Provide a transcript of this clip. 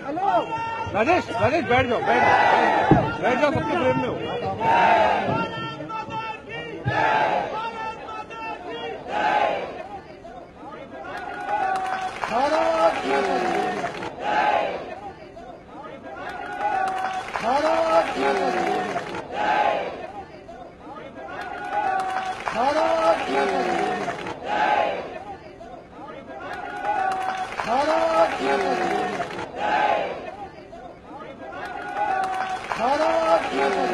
राजेश राजेश बैठ जाओ सबके प्रेम में हो। भारत